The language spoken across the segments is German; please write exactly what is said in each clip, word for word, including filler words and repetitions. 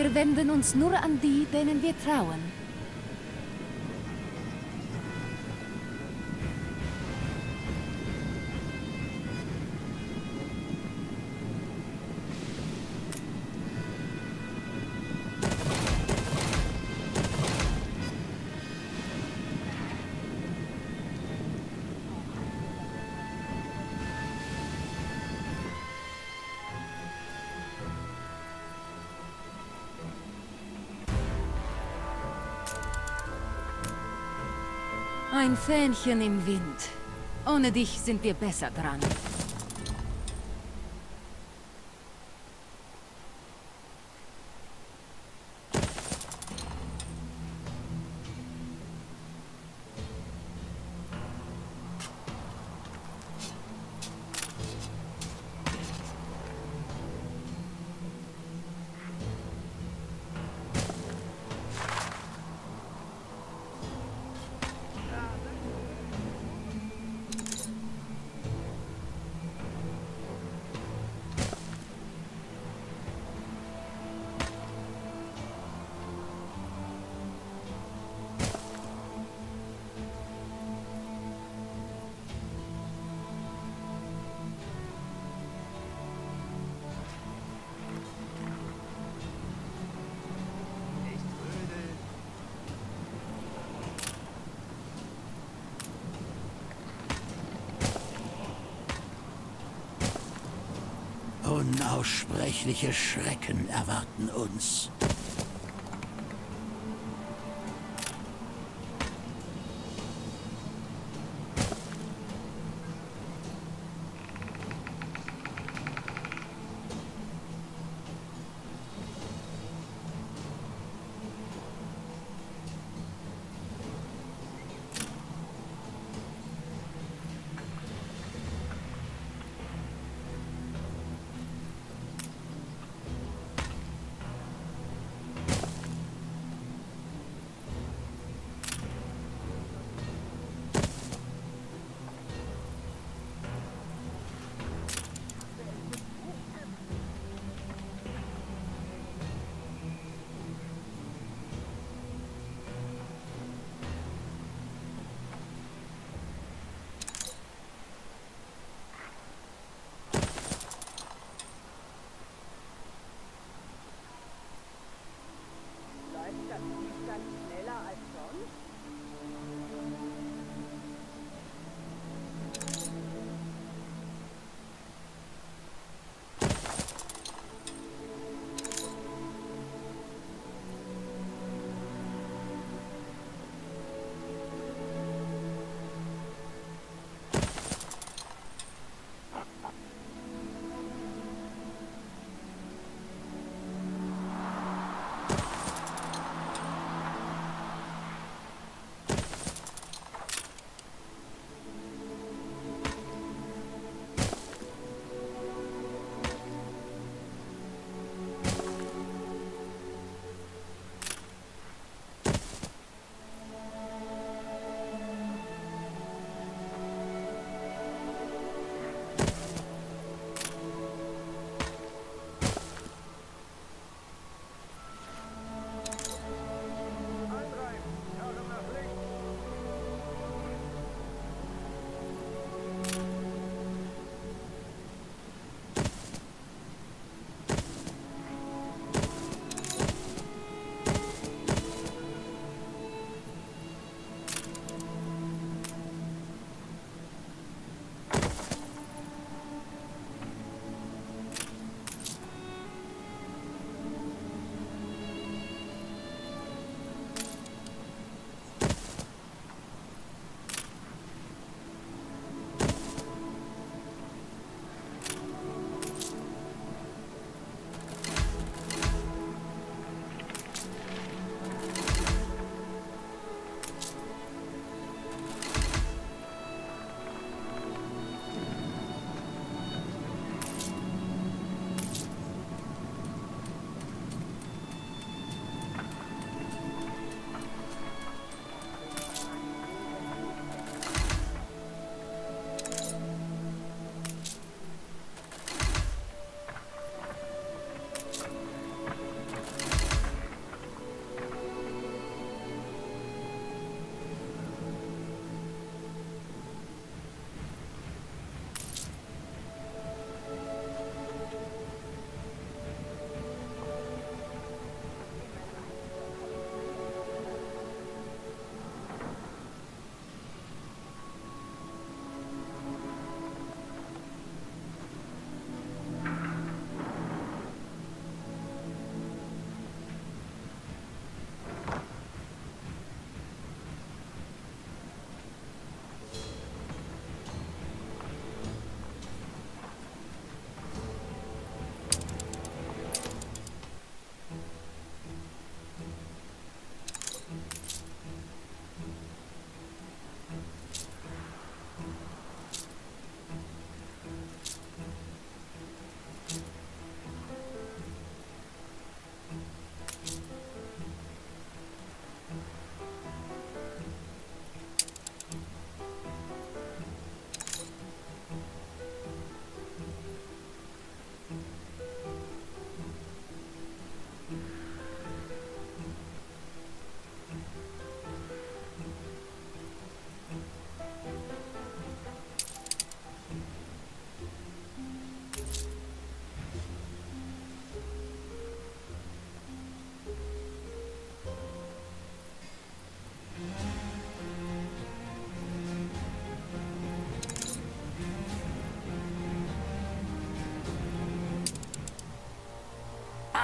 Wir wenden uns nur an die, denen wir trauen. Ein Fähnchen im Wind. Ohne dich sind wir besser dran. Unaussprechliche Schrecken erwarten uns.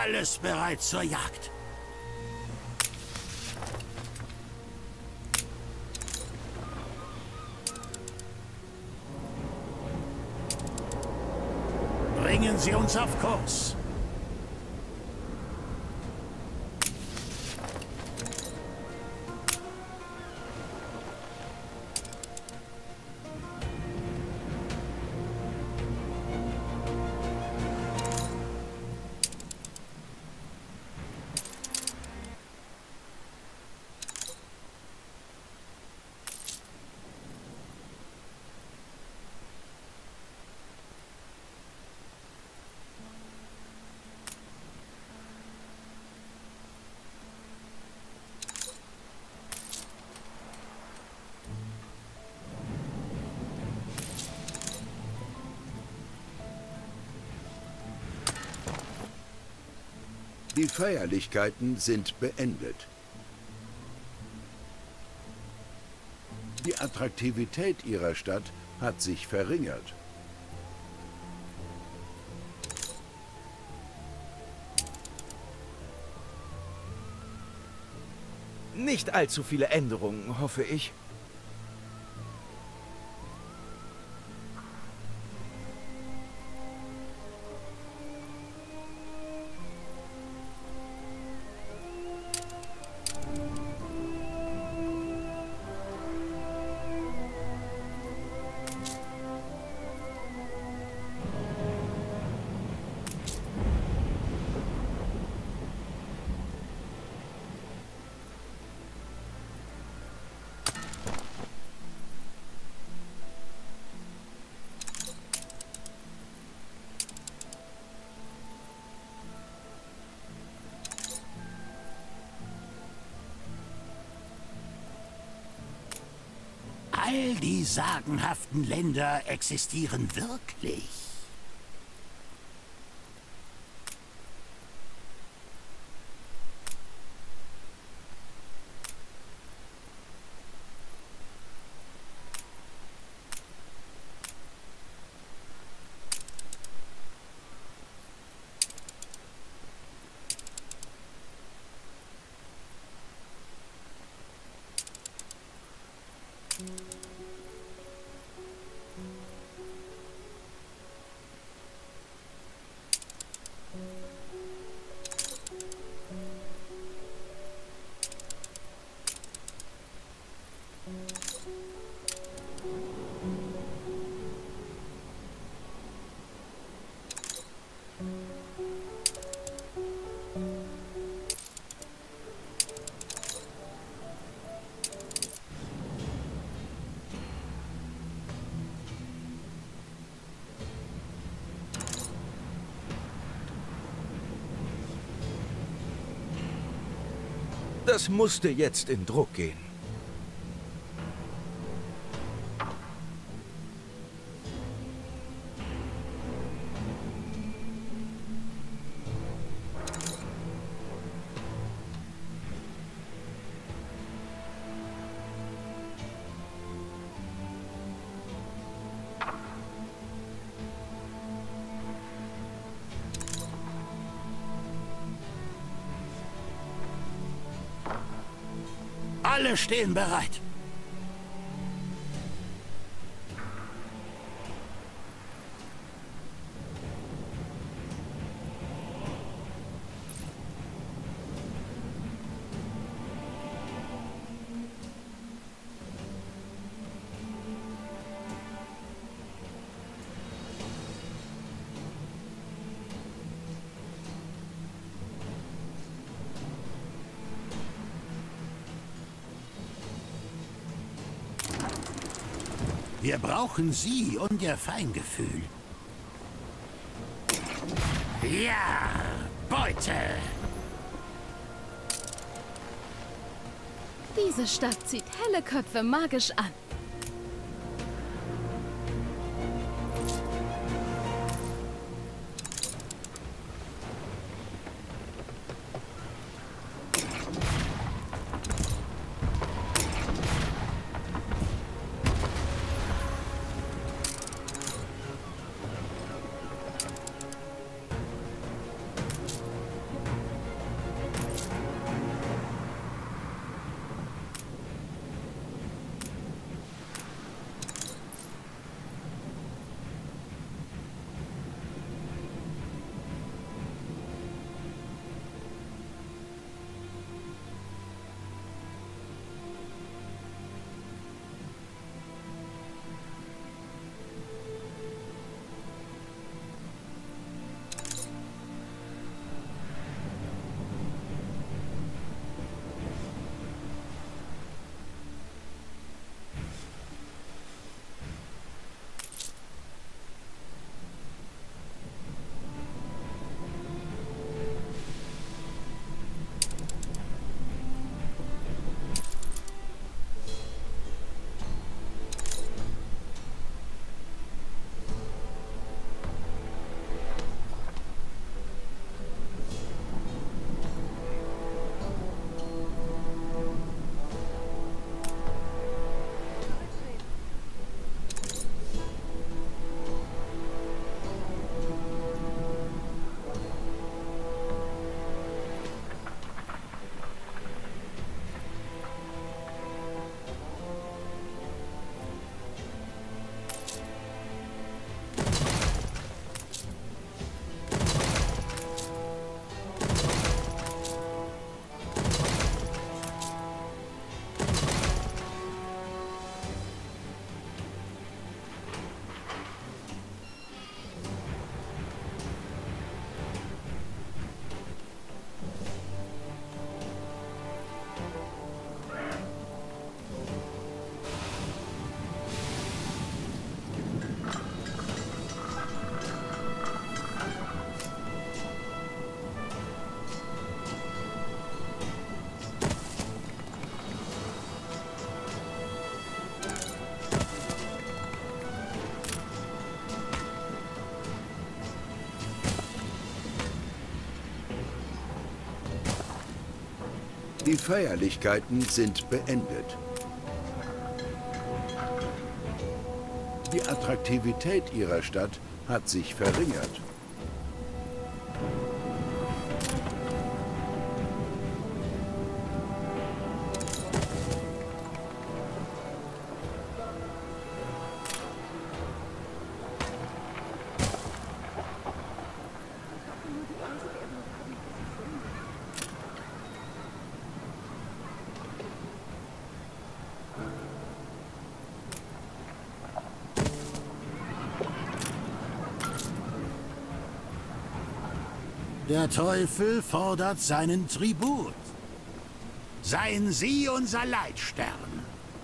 Alles bereit zur Jagd. Bringen Sie uns auf Kurs. Die Feierlichkeiten sind beendet. Die Attraktivität ihrer Stadt hat sich verringert. Nicht allzu viele Änderungen, hoffe ich. All die sagenhaften Länder existieren wirklich. Das musste jetzt in Druck gehen. Alle stehen bereit. Wir brauchen Sie und Ihr Feingefühl. Ja, Beute! Diese Stadt zieht helle Köpfe magisch an. Die Feierlichkeiten sind beendet. Die Attraktivität ihrer Stadt hat sich verringert. Der Teufel fordert seinen Tribut. Seien Sie unser Leitstern.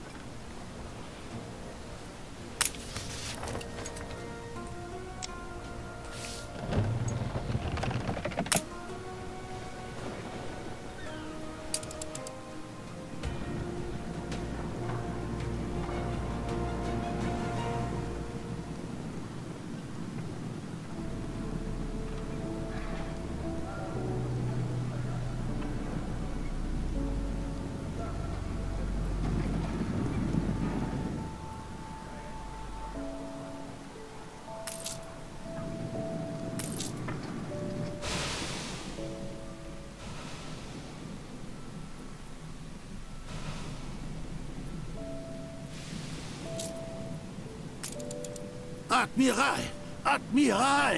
Admiral! Admiral!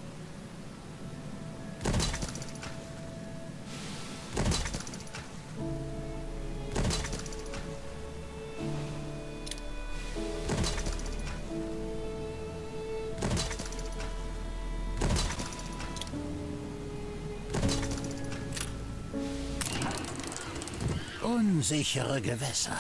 Unsichere Gewässer.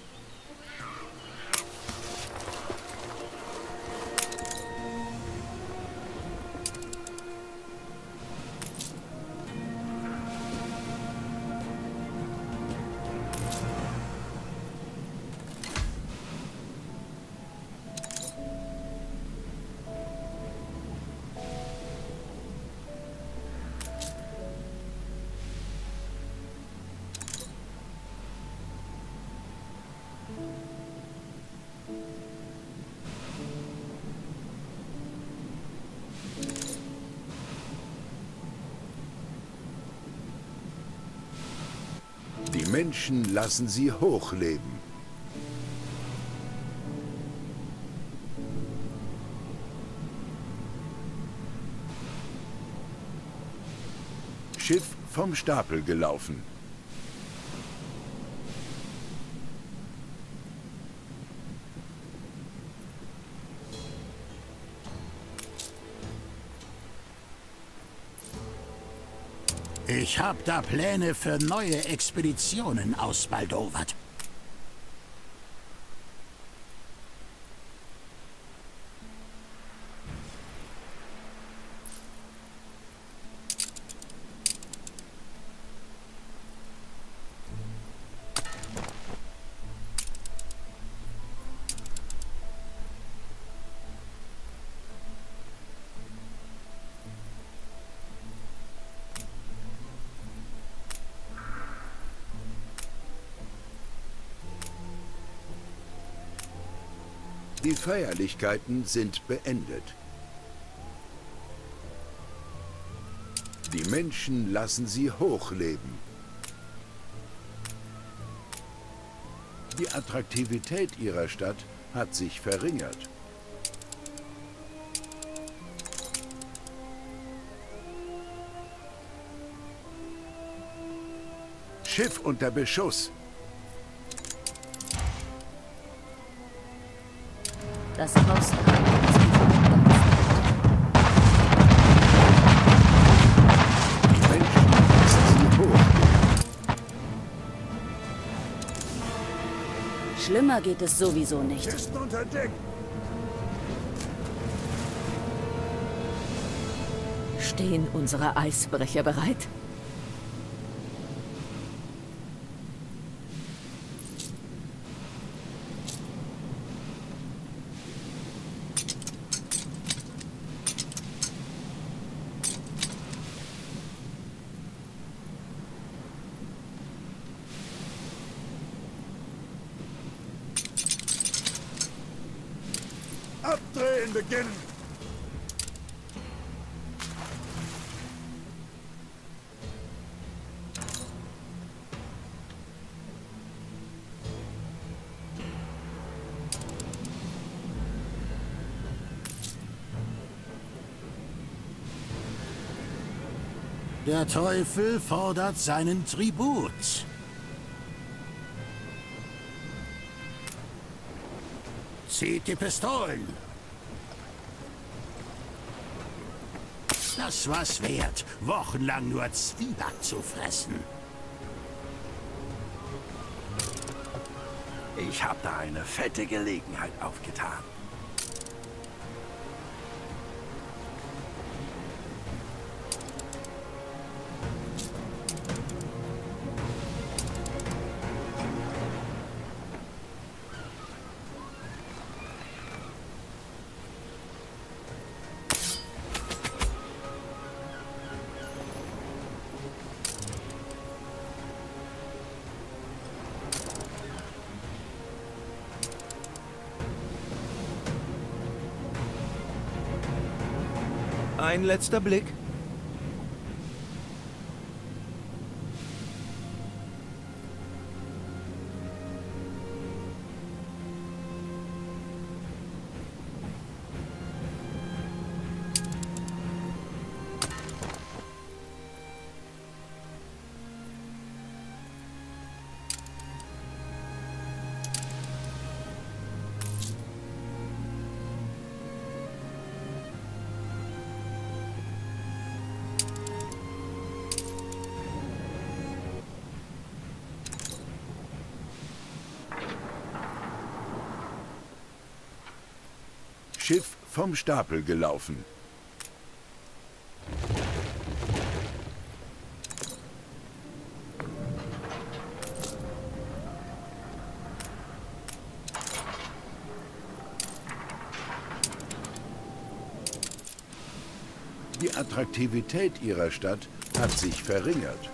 Die Menschen lassen sie hochleben. Schiff vom Stapel gelaufen. Ich hab da Pläne für neue Expeditionen ausbaldowert. Die Feierlichkeiten sind beendet. Die Menschen lassen sie hochleben. Die Attraktivität ihrer Stadt hat sich verringert. Schiff unter Beschuss. Das Haus. Die Menschen lassen sie hoch. Schlimmer geht es sowieso nicht. Ist unter Deck. Stehen unsere Eisbrecher bereit? Abdrehen beginnen! Der Teufel fordert seinen Tribut. Zieht die Pistolen. Das war's wert, wochenlang nur Zwieback zu fressen. Ich habe da eine fette Gelegenheit aufgetan. Ein letzter Blick. Schiff vom Stapel gelaufen. Die Attraktivität ihrer Stadt hat sich verringert.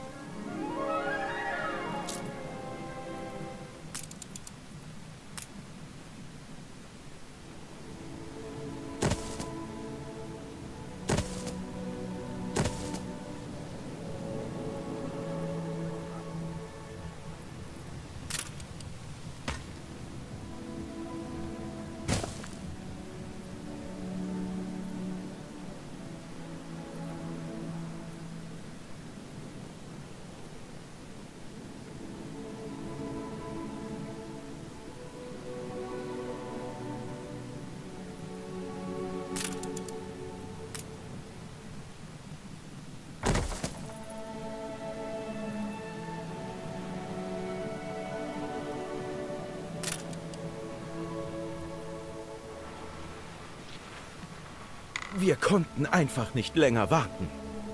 Wir konnten einfach nicht länger warten.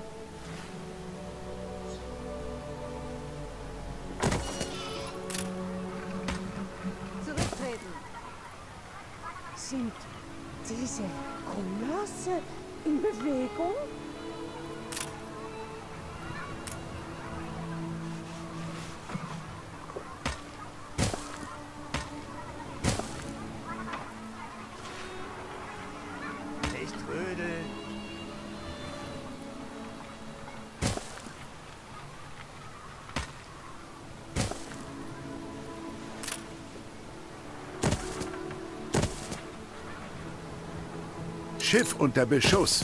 Zurücktreten! Sind diese Kolosse in Bewegung? Nicht trödeln. Schiff unter Beschuss.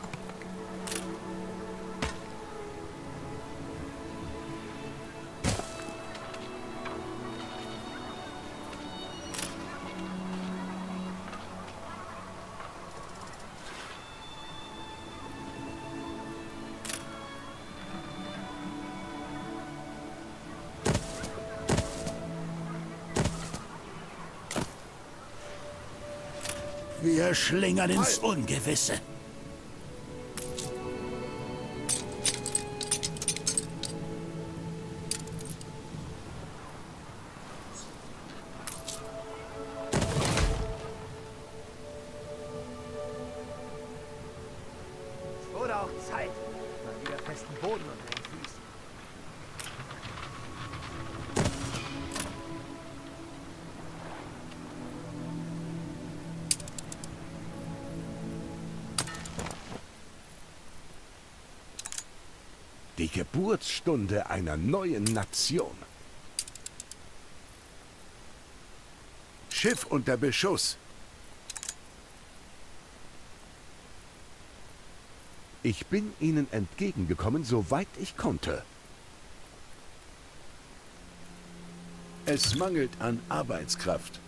Wir schlingern ins Ungewisse. Es wurde auch Zeit. Mal wieder festen Boden unter den Füßen. Die Geburtsstunde einer neuen Nation. Schiff unter Beschuss. Ich bin Ihnen entgegengekommen, soweit ich konnte. Es mangelt an Arbeitskraft.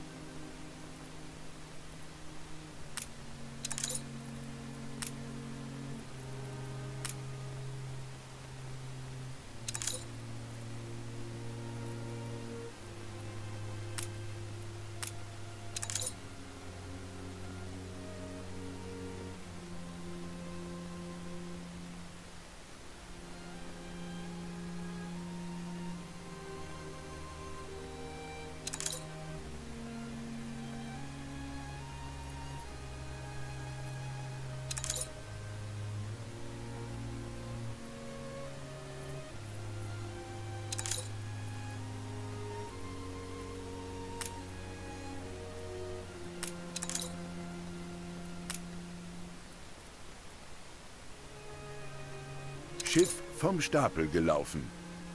Schiff vom Stapel gelaufen.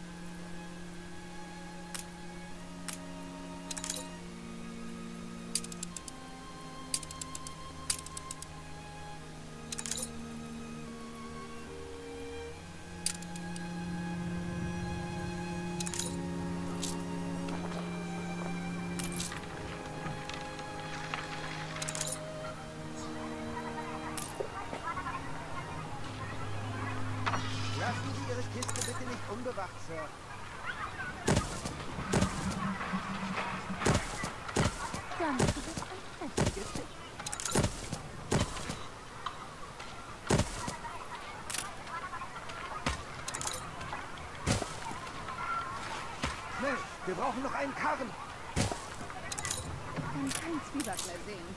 Lassen Sie Ihre Kiste bitte nicht unbewacht, Sir. Dann ist es ein prächtiges Schiff. Schnell, wir brauchen noch einen Karren. Kann kein Zwieback mehr sehen.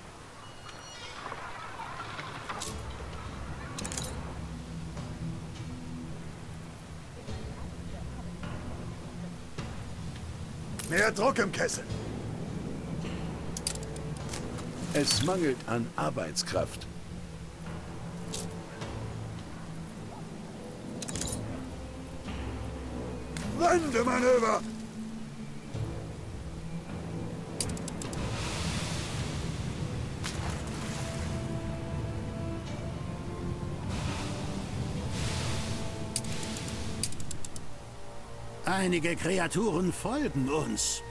Mehr Druck im Kessel. Es mangelt an Arbeitskraft. Wendemanöver! Einige Kreaturen folgen uns.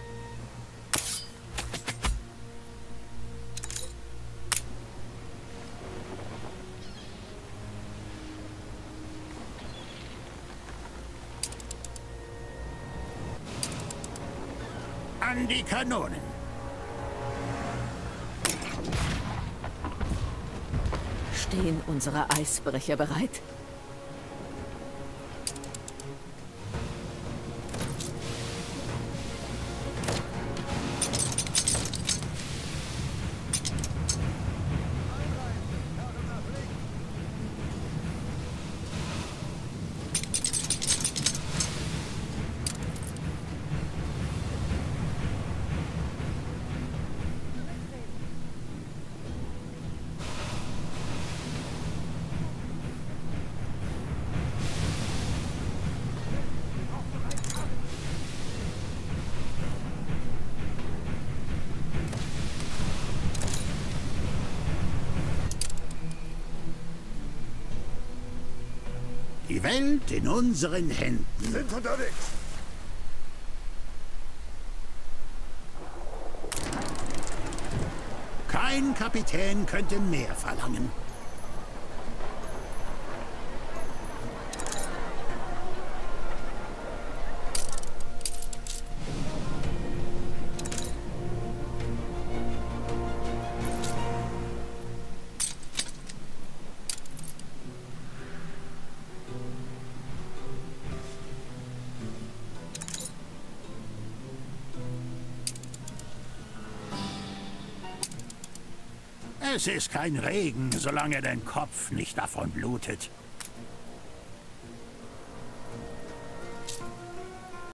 An die Kanonen. Stehen unsere Eisbrecher bereit? Die Welt in unseren Händen. Sind unterwegs. Kein Kapitän könnte mehr verlangen. Es ist kein Regen, solange dein Kopf nicht davon blutet.